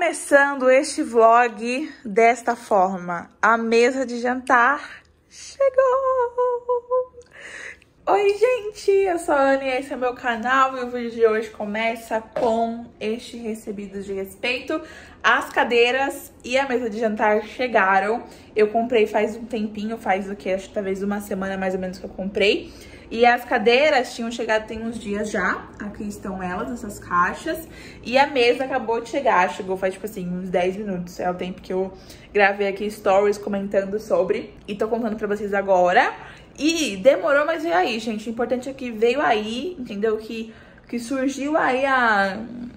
Começando este vlog desta forma, a mesa de jantar chegou! Oi gente, eu sou a Anne, esse é o meu canal e o vídeo de hoje começa com este recebido de respeito. As cadeiras e a mesa de jantar chegaram, eu comprei faz um tempinho, faz o que? Acho que talvez uma semana mais ou menos que eu comprei. E as cadeiras tinham chegado tem uns dias já, aqui estão elas, essas caixas. E a mesa acabou de chegar, chegou faz tipo assim, uns 10 minutos, é o tempo que eu gravei aqui stories comentando sobre. E tô contando pra vocês agora. E demorou, mas veio aí, gente, o importante é que veio aí, entendeu? Que surgiu aí a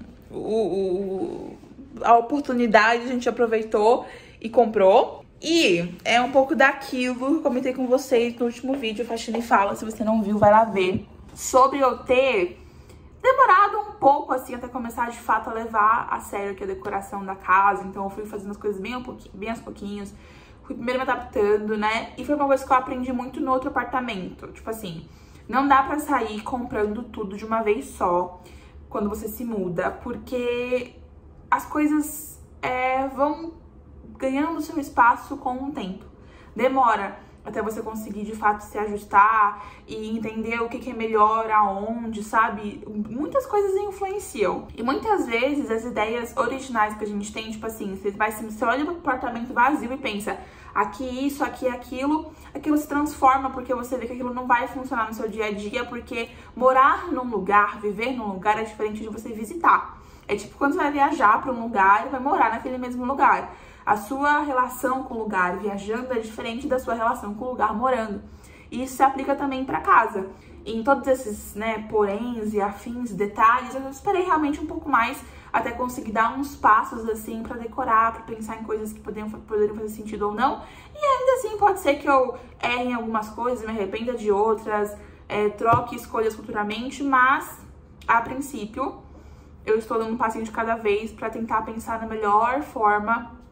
oportunidade, a gente aproveitou e comprou. E é um pouco daquilo que eu comentei com vocês no último vídeo, Faxina e Fala. Se você não viu, vai lá ver. Sobre eu ter demorado um pouco, assim, até começar de fato a levar a sério aqui a decoração da casa. Então eu fui fazendo as coisas bem aos pouquinhos. Fui primeiro me adaptando, né? E foi uma coisa que eu aprendi muito no outro apartamento. Tipo assim, não dá pra sair comprando tudo de uma vez só quando você se muda. Porque as coisas vão ganhando seu espaço com o tempo. Demora até você conseguir, de fato, se ajustar e entender o que é melhor, aonde, sabe? Muitas coisas influenciam. E muitas vezes as ideias originais que a gente tem, tipo assim, você olha pro apartamento vazio e pensa, aqui isso, aqui aquilo se transforma porque você vê que aquilo não vai funcionar no seu dia a dia, porque morar num lugar, viver num lugar é diferente de você visitar. É tipo quando você vai viajar para um lugar e vai morar naquele mesmo lugar. A sua relação com o lugar viajando é diferente da sua relação com o lugar morando. E isso se aplica também para casa. E em todos esses, né, poréns e afins, detalhes, eu esperei realmente um pouco mais até conseguir dar uns passos, assim, para decorar, para pensar em coisas que poderiam fazer sentido ou não. E ainda assim, pode ser que eu erre em algumas coisas, me arrependa de outras, troque escolhas futuramente, mas, a princípio, eu estou dando um passinho de cada vez para tentar pensar na melhor forma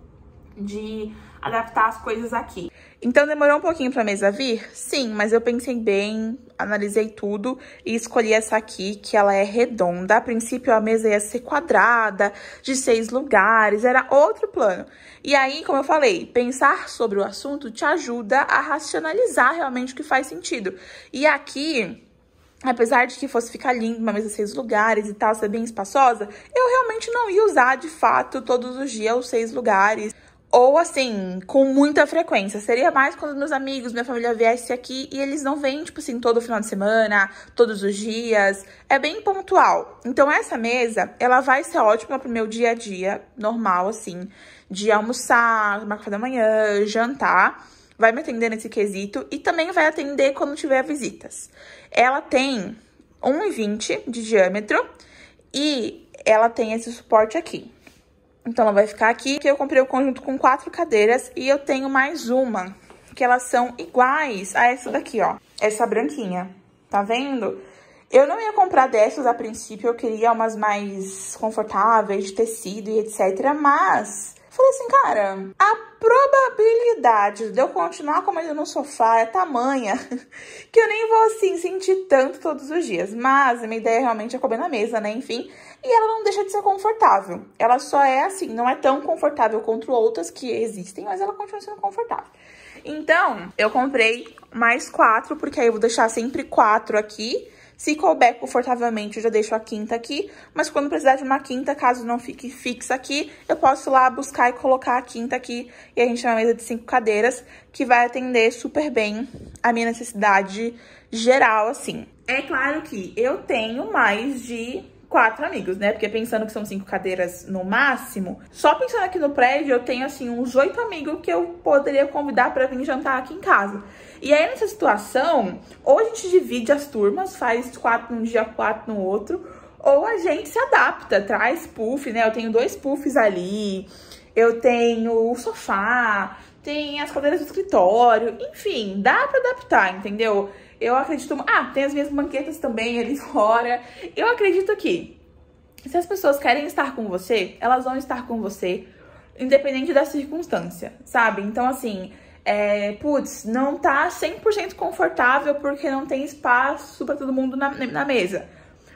de adaptar as coisas aqui. Então demorou um pouquinho pra mesa vir? Sim, mas eu pensei bem, analisei tudo e escolhi essa aqui, que ela é redonda. A princípio a mesa ia ser quadrada, de 6 lugares, era outro plano. E aí, como eu falei, pensar sobre o assunto te ajuda a racionalizar realmente o que faz sentido. E aqui, apesar de que fosse ficar lindo, uma mesa de 6 lugares e tal, ser bem espaçosa, eu realmente não ia usar, de fato, todos os dias os 6 lugares. Ou, assim, com muita frequência. Seria mais quando meus amigos, minha família viesse aqui e eles não vêm, tipo assim, todo final de semana, todos os dias. É bem pontual. Então, essa mesa, ela vai ser ótima pro meu dia a dia, normal, assim, de almoçar, tomar café da manhã, jantar. Vai me atender nesse quesito e também vai atender quando tiver visitas. Ela tem 1,20 de diâmetro e ela tem esse suporte aqui. Então, ela vai ficar aqui, que eu comprei o conjunto com 4 cadeiras e eu tenho mais uma, que elas são iguais a essa daqui, ó. Essa branquinha, tá vendo? Eu não ia comprar dessas a princípio, eu queria umas mais confortáveis, de tecido e etc, mas falei assim, cara, a probabilidade de eu continuar comendo no sofá é tamanha que eu nem vou, assim, sentir tanto todos os dias. Mas a minha ideia realmente é comer na mesa, né, enfim. E ela não deixa de ser confortável. Ela só é assim, não é tão confortável quanto outras que existem, mas ela continua sendo confortável. Então, eu comprei mais 4, porque aí eu vou deixar sempre 4 aqui. Se couber confortavelmente, eu já deixo a quinta aqui. Mas quando precisar de uma quinta, caso não fique fixa aqui, eu posso ir lá buscar e colocar a quinta aqui. E a gente tem uma mesa de 5 cadeiras, que vai atender super bem a minha necessidade geral, assim. É claro que eu tenho mais de 4 amigos, né? Porque pensando que são 5 cadeiras no máximo, só pensando aqui no prédio, eu tenho, assim, uns 8 amigos que eu poderia convidar pra vir jantar aqui em casa. E aí, nessa situação, ou a gente divide as turmas, faz 4 num dia, 4 no outro, ou a gente se adapta, traz puff, né? Eu tenho 2 puffs ali, eu tenho o sofá, tem as cadeiras do escritório, enfim, dá pra adaptar, entendeu? Eu acredito... tem as minhas banquetas também ali fora. Eu acredito que se as pessoas querem estar com você, elas vão estar com você, independente da circunstância, sabe? Então, assim, putz, não tá 100% confortável porque não tem espaço pra todo mundo na mesa.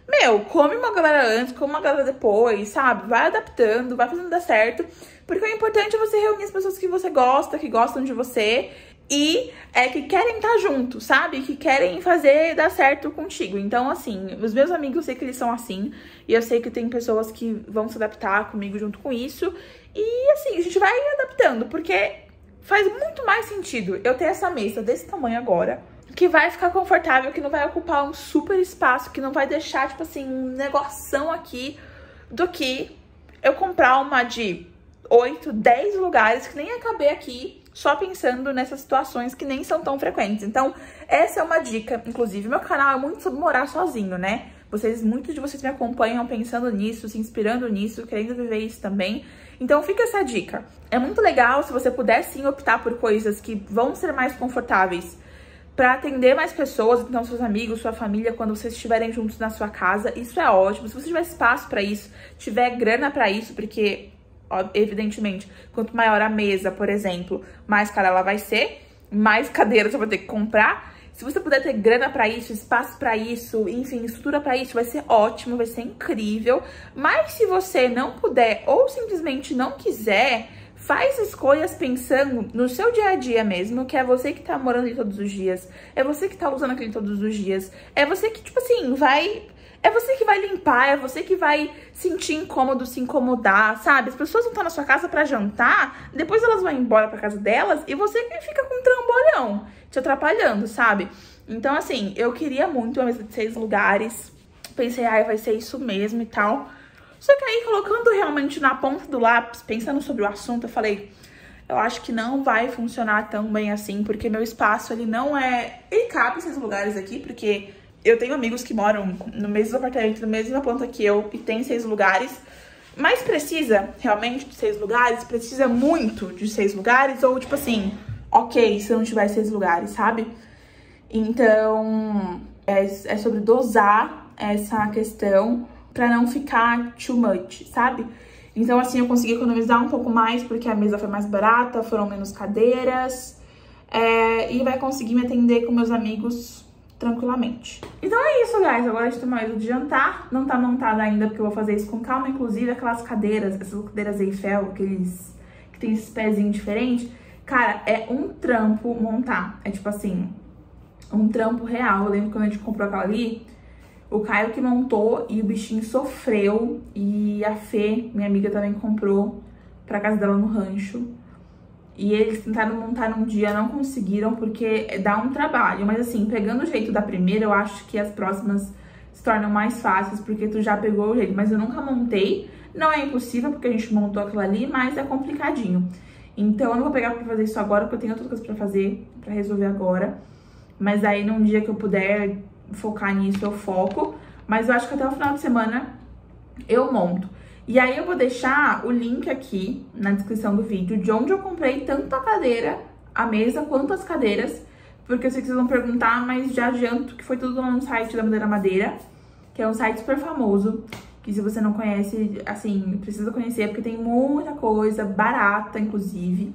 meu, come uma galera antes, come uma galera depois, sabe? Vai adaptando, vai fazendo dar certo. Porque o importante é você reunir as pessoas que você gosta, que gostam de você e que querem estar junto, sabe? Que querem fazer dar certo contigo. Então, assim, os meus amigos, eu sei que eles são assim. E eu sei que tem pessoas que vão se adaptar comigo junto com isso. E, assim, a gente vai adaptando, porque faz muito mais sentido eu ter essa mesa desse tamanho agora, que vai ficar confortável, que não vai ocupar um super espaço, que não vai deixar, tipo assim, um negoção aqui, do que eu comprar uma de 8, 10 lugares que nem ia caber aqui, só pensando nessas situações que nem são tão frequentes. Então, essa é uma dica. Inclusive, meu canal é muito sobre morar sozinho, né? Muitos de vocês me acompanham pensando nisso, se inspirando nisso, querendo viver isso também. Então, fica essa dica. É muito legal se você puder, sim, optar por coisas que vão ser mais confortáveis para atender mais pessoas, então seus amigos, sua família, quando vocês estiverem juntos na sua casa. Isso é ótimo. Se você tiver espaço para isso, tiver grana para isso, porque evidentemente, quanto maior a mesa, por exemplo, mais cara ela vai ser, mais cadeiras você vai ter que comprar. Se você puder ter grana pra isso, espaço pra isso, enfim, estrutura pra isso, vai ser ótimo, vai ser incrível. Mas se você não puder ou simplesmente não quiser, faz escolhas pensando no seu dia a dia mesmo, que é você que tá morando ali todos os dias, é você que tá usando aquele todos os dias, é você que, tipo assim, é você que vai limpar, é você que vai sentir incômodo, se incomodar, sabe? As pessoas vão estar na sua casa pra jantar, depois elas vão embora pra casa delas e você que fica com um trambolhão, te atrapalhando, sabe? Então, assim, eu queria muito uma mesa de 6 lugares. Pensei, ai, vai ser isso mesmo e tal. Só que aí, colocando realmente na ponta do lápis, pensando sobre o assunto, eu falei, eu acho que não vai funcionar tão bem assim, porque meu espaço, ele não é... Ele cabe em 6 lugares aqui, porque eu tenho amigos que moram no mesmo apartamento, na mesma planta que eu, e tem 6 lugares. Mas precisa realmente de 6 lugares? Precisa muito de 6 lugares? Ou tipo assim, ok, se não tiver 6 lugares, sabe? Então, é sobre dosar essa questão pra não ficar too much, sabe? Então, assim, eu consegui economizar um pouco mais porque a mesa foi mais barata, foram menos cadeiras. E vai conseguir me atender com meus amigos tranquilamente. Então é isso, guys. Agora a gente tá na hora de jantar. Não tá montada ainda porque eu vou fazer isso com calma. Inclusive, aquelas cadeiras, essas cadeiras Eiffel, que tem esses pezinhos diferentes. Cara, é um trampo montar. É tipo assim, um trampo real. Eu lembro quando a gente comprou aquela ali, o Caio que montou e o bichinho sofreu. E a Fê, minha amiga, também comprou pra casa dela no rancho. E eles tentaram montar num dia, não conseguiram, porque dá um trabalho. Mas assim, pegando o jeito da primeira, eu acho que as próximas se tornam mais fáceis, porque tu já pegou o jeito. Mas eu nunca montei. Não é impossível, porque a gente montou aquilo ali, mas é complicadinho. Então eu não vou pegar pra fazer isso agora, porque eu tenho outras coisas pra fazer, pra resolver agora. Mas aí num dia que eu puder focar nisso, eu foco. Mas eu acho que até o final de semana eu monto. E aí eu vou deixar o link aqui na descrição do vídeo de onde eu comprei tanto a cadeira, a mesa, quanto as cadeiras. Porque eu sei que vocês vão perguntar, mas já adianto que foi tudo no site da Madeira Madeira, que é um site super famoso, que se você não conhece, assim, precisa conhecer, porque tem muita coisa, barata, inclusive.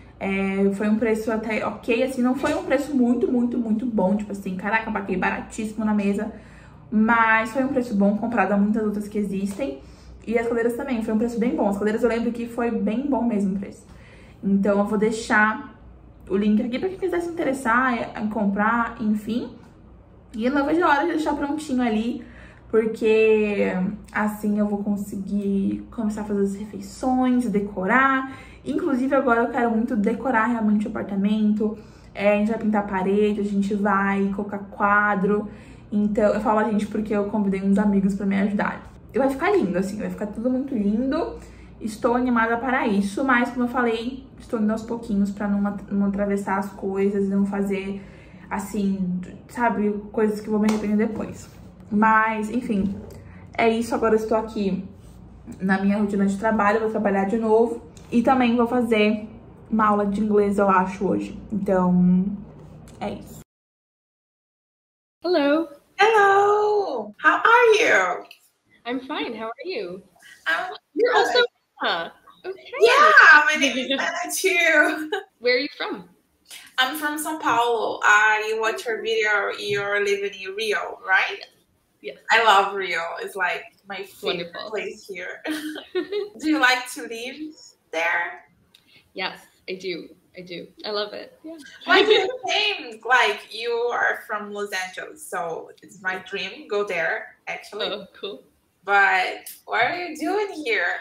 Foi um preço até ok, assim, não foi um preço muito, muito, muito bom, tipo assim, caraca, eu paguei baratíssimo na mesa, mas foi um preço bom comparado a muitas outras que existem. E as cadeiras também, foi um preço bem bom. As cadeiras eu lembro que foi bem bom mesmo o preço. Então eu vou deixar o link aqui pra quem quiser se interessar em comprar, enfim. E eu não vejo a hora de deixar prontinho ali, porque assim eu vou conseguir começar a fazer as refeições, decorar. Inclusive agora eu quero muito decorar realmente o apartamento. A gente vai pintar a parede, a gente vai colocar quadro. Então eu falo a gente porque eu convidei uns amigos pra me ajudar. E vai ficar lindo, assim, vai ficar tudo muito lindo. Estou animada para isso, mas como eu falei, estou indo aos pouquinhos pra não atravessar as coisas e não fazer, assim, sabe, coisas que eu vou me arrepender depois. Mas, enfim, é isso. Agora eu estou aqui na minha rotina de trabalho, vou trabalhar de novo. E também vou fazer uma aula de inglês, eu acho, hoje. Então, é isso. Hello. Hello! How are you? I'm fine. How are you? You're also Anna. Okay. Yeah, my name is Anna too. Where are you from? I'm from São Paulo. I watched your video. You're living in Rio, right? Yes. I love Rio. It's like my favorite Wonderful. place here. Do you like to live there? Yes, I do. I love it. Yeah. Like the same, like you are from Los Angeles, so it's my dream go there actually. Oh, cool. But what are you doing here?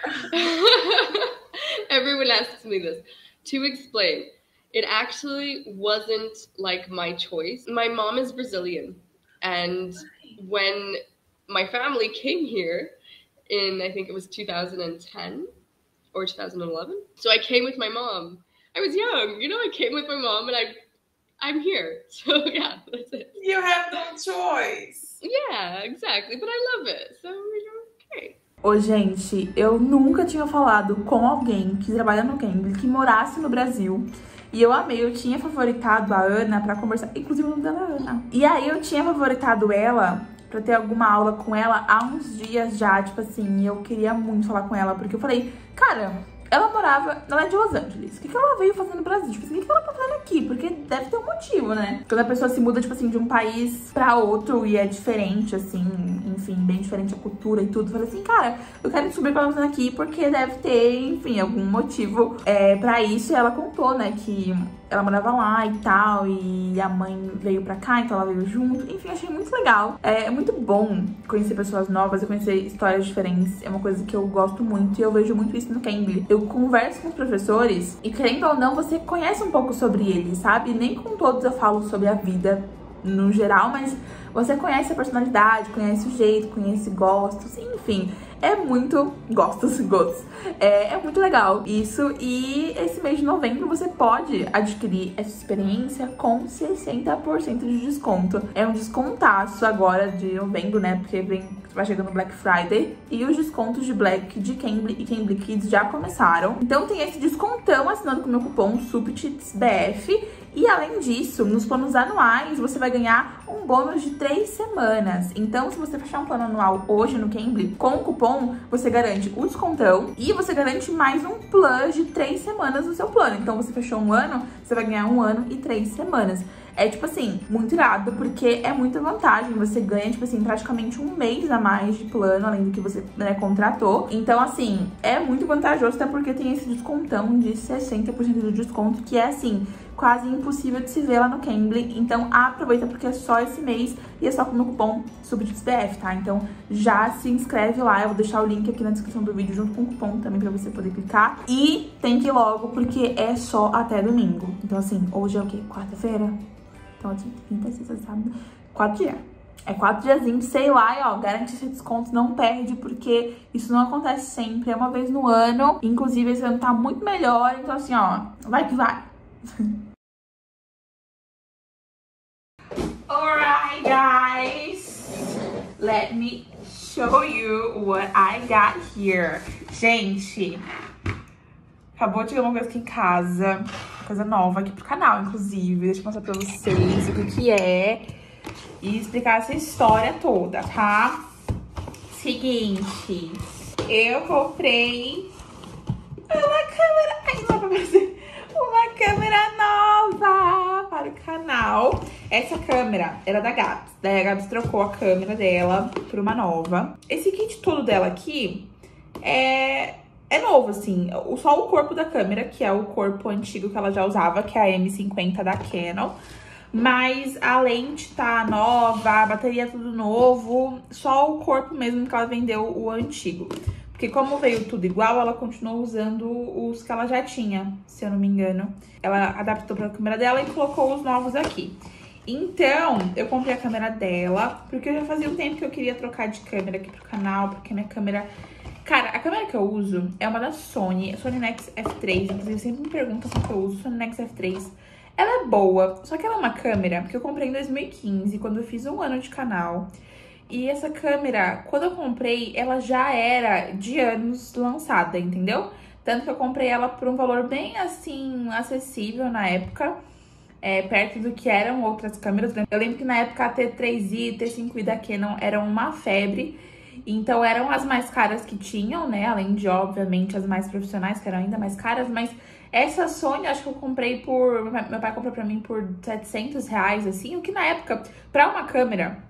Everyone asks me this. To explain, it actually wasn't like my choice. My mom is Brazilian, and when my family came here in, I think it was 2010 or 2011. So I came with my mom. I was young, I came with my mom and I'm here. So yeah, that's it. You have no choice. Yeah, exactly. But I love it. So okay. Ô, gente, eu nunca tinha falado com alguém que trabalha no Cambly, que morasse no Brasil. E eu amei, eu tinha favoritado a Ana pra conversar. Inclusive o nome dela é Ana. E aí eu tinha favoritado ela pra ter alguma aula com ela há uns dias já, tipo assim, eu queria muito falar com ela, porque eu falei, cara, ela é de Los Angeles, o que ela veio fazendo no Brasil? Tipo assim, o que ela tá fazendo aqui? Porque deve ter um motivo, né? Quando a pessoa se muda, tipo assim, de um país pra outro e é diferente, assim, enfim, bem diferente a cultura e tudo, eu falei assim, cara, eu quero descobrir o que ela tá fazendo aqui, porque deve ter, enfim, algum motivo pra isso. E ela contou, né, que ela morava lá e tal, e a mãe veio pra cá, então ela veio junto. Enfim, achei muito legal. É muito bom conhecer pessoas novas e conhecer histórias diferentes. É uma coisa que eu gosto muito e eu vejo muito isso no Cambly. Eu converso com os professores e, querendo ou não, você conhece um pouco sobre eles, sabe? Nem com todos eu falo sobre a vida no geral, mas você conhece a personalidade, conhece o jeito, conhece gostos, enfim. É muito... gostos. É muito legal isso. E esse mês de novembro você pode adquirir essa experiência com 60% de desconto. É um descontaço agora de novembro, né? Porque vai chegando o Black Friday. E os descontos de Black, de Cambly e Cambly Kids já começaram. Então tem esse descontão assinando com o meu cupom SUPTITSBF. E além disso, nos planos anuais, você vai ganhar um bônus de 3 semanas. Então, se você fechar um plano anual hoje no Cambly, com o cupom, você garante o descontão e você garante mais um plus de 3 semanas no seu plano. Então, você fechou um ano, você vai ganhar 1 ano e 3 semanas. É, tipo assim, muito irado, porque é muita vantagem. Você ganha, tipo assim, praticamente um mês a mais de plano, além do que você, né, contratou. Então, assim, é muito vantajoso, até porque tem esse descontão de 60% de desconto, que é, assim, quase impossível de se ver lá no Cambly. Então, aproveita, porque é só esse mês e é só com o meu cupom SUPTITSBF, tá? Então, já se inscreve lá. Eu vou deixar o link aqui na descrição do vídeo, junto com o cupom também, pra você poder clicar. E tem que ir logo, porque é só até domingo. Então, assim, hoje é o quê? Quarta-feira? Então, assim, quinta, sexta, sábado, 4 dias. É 4 diazinhos, sei lá, e ó, garante esse desconto, não perde, porque isso não acontece sempre, é uma vez no ano. Inclusive, esse ano tá muito melhor, então assim, ó, vai que vai. Alright, guys, let me show you what I got here. Gente, acabou de chegar uma coisa aqui em casa, coisa nova aqui pro canal, inclusive. Deixa eu mostrar pra vocês o que é e explicar essa história toda, tá? Seguinte, eu comprei uma câmera... Ai, não dá pra aparecer. Uma câmera nova para o canal. Essa câmera era da Gabs. Daí a Gabs trocou a câmera dela por uma nova. Esse kit todo dela aqui é novo, assim. Só o corpo da câmera, que é o corpo antigo que ela já usava, que é a M50 da Canon. Mas a lente tá nova, a bateria é tudo novo. Só o corpo mesmo que ela vendeu, o antigo. Porque como veio tudo igual, ela continuou usando os que ela já tinha, se eu não me engano. Ela adaptou pra câmera dela e colocou os novos aqui. Então, eu comprei a câmera dela, porque eu já fazia um tempo que eu queria trocar de câmera aqui pro canal, porque minha câmera... Cara, a câmera que eu uso é uma da Sony, a Sony Nex F3. Inclusive, sempre me perguntam qual que eu uso, Sony Nex F3. Ela é boa, só que ela é uma câmera que eu comprei em 2015, quando eu fiz 1 ano de canal. E essa câmera, quando eu comprei, ela já era de anos lançada, entendeu? Tanto que eu comprei ela por um valor bem, assim, acessível na época, perto do que eram outras câmeras. Eu lembro que na época a T3i e T5i da Canon eram uma febre, então eram as mais caras que tinham, né? Além de, obviamente, as mais profissionais, que eram ainda mais caras, mas essa Sony, acho que eu comprei meu pai comprou pra mim por R$700, assim, o que na época, pra uma câmera...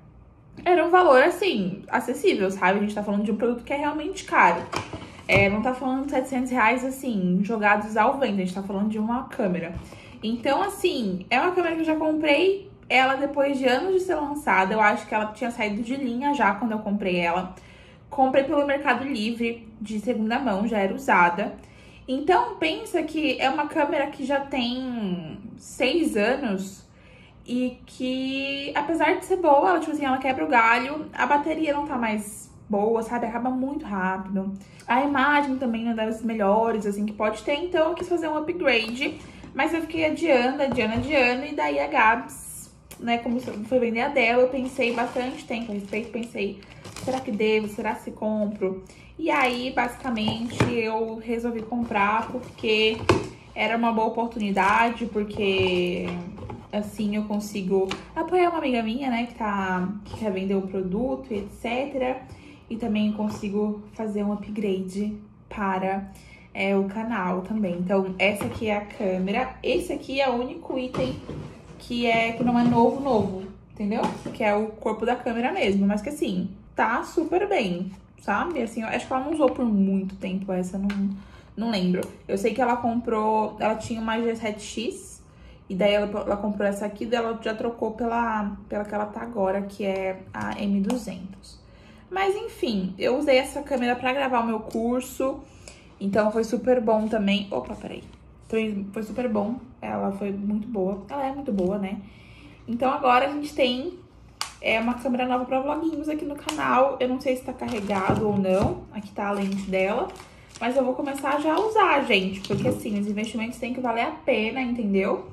era um valor, assim, acessível, sabe? A gente tá falando de um produto que é realmente caro. Não tá falando de R$700, assim, jogados ao vento. A gente tá falando de uma câmera. Então, assim, é uma câmera que eu já comprei ela depois de anos de ser lançada. Eu acho que ela tinha saído de linha já quando eu comprei ela. Comprei pelo Mercado Livre, de segunda mão, já era usada. Então, pensa que é uma câmera que já tem 6 anos e que, apesar de ser boa, ela, tipo assim, ela quebra o galho, a bateria não tá mais boa, sabe? Acaba muito rápido. A imagem também não é das melhores, assim, que pode ter, então eu quis fazer um upgrade, mas eu fiquei adiando, e daí a Gabs, né, como foi vender a dela, eu pensei bastante tempo a respeito, pensei, será que devo, será que compro? E aí, basicamente, eu resolvi comprar porque era uma boa oportunidade, porque assim eu consigo apoiar uma amiga minha, né, que quer vender o produto, etc. E também consigo fazer um upgrade para o canal também. Então, essa aqui é a câmera. Esse aqui é o único item que não é novo, entendeu? Que é o corpo da câmera mesmo, mas que assim, tá super bem, sabe? Assim, eu acho que ela não usou por muito tempo essa, não lembro. Eu sei que ela comprou, ela tinha uma G7X, e daí ela comprou essa aqui, daí ela já trocou pela que ela tá agora, que é a M200. Mas enfim, eu usei essa câmera pra gravar o meu curso, então foi super bom também. Opa, peraí. Foi super bom, ela foi muito boa, ela é muito boa, né? Então agora a gente tem uma câmera nova pra vloguinhos aqui no canal. Eu não sei se tá carregado ou não, aqui tá a lente dela, mas eu vou começar já a usar, gente, porque assim, os investimentos têm que valer a pena, entendeu?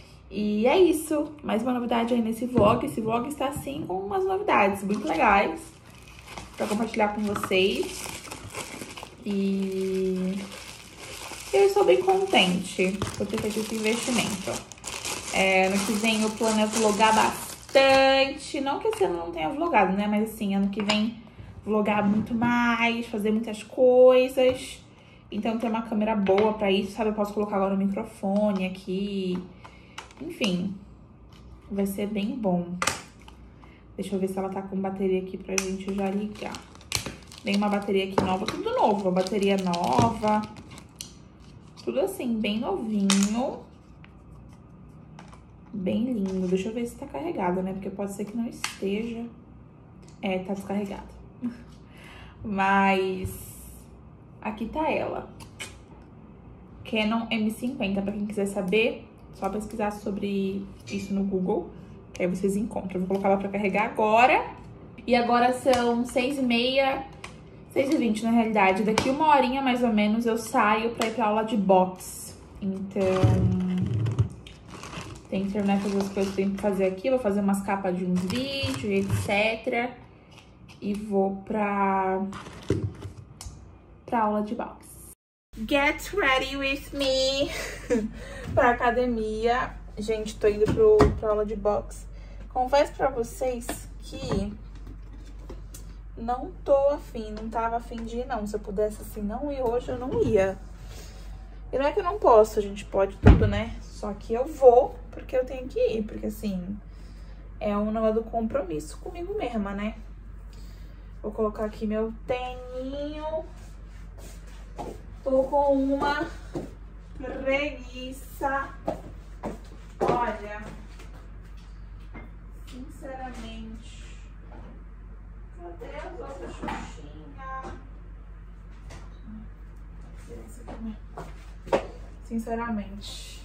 E é isso, mais uma novidade aí nesse vlog. Esse vlog está assim com umas novidades muito legais pra compartilhar com vocês. E eu estou bem contente por ter feito esse investimento. Ano que vem eu planeo vlogar bastante. Não que esse ano não tenha vlogado, né? Mas assim, ano que vem vlogar muito mais, fazer muitas coisas. Então ter uma câmera boa pra isso, sabe? Eu posso colocar agora o microfone aqui. Enfim, vai ser bem bom. Deixa eu ver se ela tá com bateria aqui pra gente já ligar. Tem uma bateria aqui nova, tudo novo. Uma bateria nova. Tudo assim, bem novinho. Bem lindo. Deixa eu ver se tá carregado, né? Porque pode ser que não esteja. Tá descarregado. Mas aqui tá ela. Canon M50, pra quem quiser saber. Só pesquisar sobre isso no Google, que aí vocês encontram. Eu vou colocar ela pra carregar agora. E agora são 6h30, 6h20 na realidade. Daqui uma horinha mais ou menos eu saio pra ir pra aula de boxe. Então, tem que terminar de fazer as coisas que eu tenho que fazer aqui. Vou fazer umas capas de uns vídeos, etc. E vou pra aula de boxe. Get ready with me pra academia. Gente, tô indo pra aula de boxe. Confesso pra vocês que não tô afim, não tava afim de ir, não. Se eu pudesse, assim, não ir hoje, eu não ia. E não é que eu não posso, a gente pode tudo, né? Só que eu vou porque eu tenho que ir, porque, assim, é um negócio do compromisso comigo mesma, né? Vou colocar aqui meu teninho. Tô com uma preguiça. Olha, sinceramente, cadê as outras xuxinhas? Sinceramente,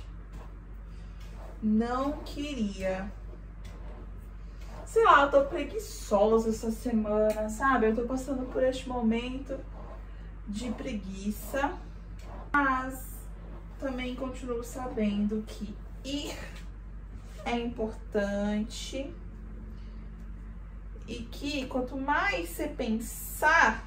não queria. Sei lá, eu tô preguiçosa essa semana, sabe? Eu tô passando por este momento de preguiça, mas também continuo sabendo que ir é importante e que quanto mais você pensar,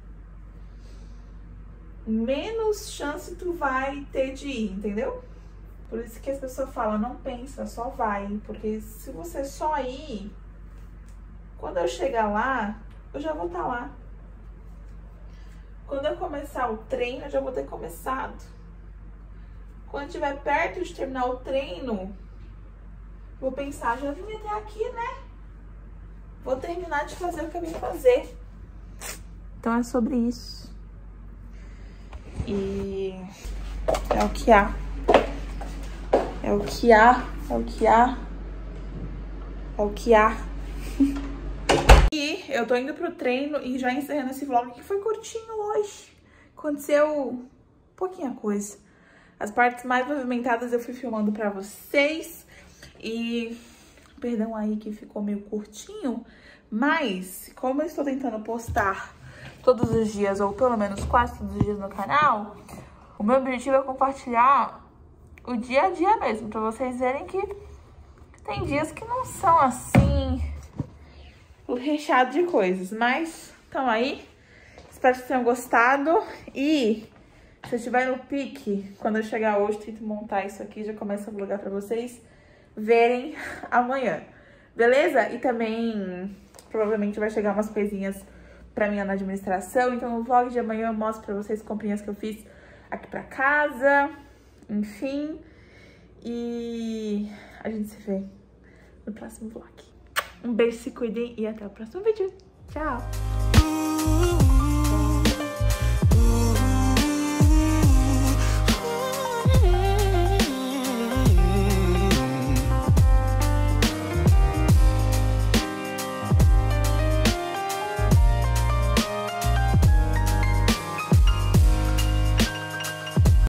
menos chance tu vai ter de ir, entendeu? Por isso que as pessoas falam, não pensa, só vai, porque se você só ir, quando eu chegar lá, eu já vou estar lá. Quando eu começar o treino, eu já vou ter começado. Quando estiver perto de terminar o treino, vou pensar, já vim até aqui, né? vou terminar de fazer o que eu vim fazer. Então é sobre isso. E é o que há. É o que há, é o que há. É o que há. E eu tô indo pro treino e já encerrando esse vlog que foi curtinho hoje. Aconteceu pouquinha coisa. As partes mais movimentadas eu fui filmando pra vocês. E perdão aí que ficou meio curtinho. Mas como eu estou tentando postar todos os dias, ou pelo menos quase todos os dias no canal, o meu objetivo é compartilhar o dia a dia mesmo. Pra vocês verem que tem dias que não são assim recheado de coisas, mas estão aí. Espero que tenham gostado. E se eu estiver no pique, quando eu chegar hoje, tento montar isso aqui, já começo a vlogar pra vocês verem amanhã, beleza? E também provavelmente vai chegar umas coisinhas pra mim na administração, então no vlog de amanhã eu mostro pra vocês comprinhas que eu fiz aqui pra casa, enfim. E a gente se vê no próximo vlog. Um beijo, se cuidem e até o próximo vídeo. Tchau!